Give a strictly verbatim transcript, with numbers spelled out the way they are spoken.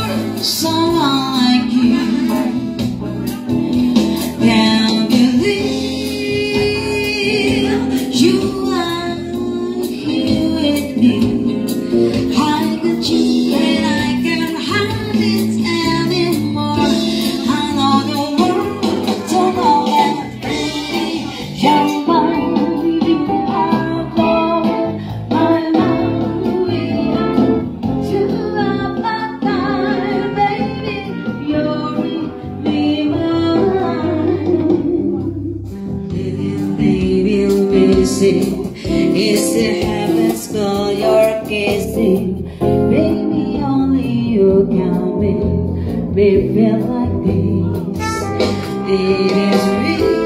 someone like you. Can't believe you are here with me. I could you and I can't hide it anymore. I know the world don't know that, baby. You're mine, you are gold. My love, we are two of my time, baby. You're really mine. Little baby, busy. Is the heavens for your kissing? Baby, only you can make me feel like this. It is real.